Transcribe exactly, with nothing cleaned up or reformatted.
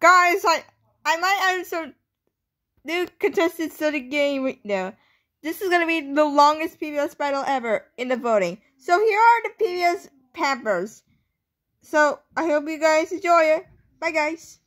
Guys, I I might add some new contestants to the game right now. This is gonna be the longest P B S battle ever in the voting. So here are the P B S Pampers. So I hope you guys enjoy it. Bye guys.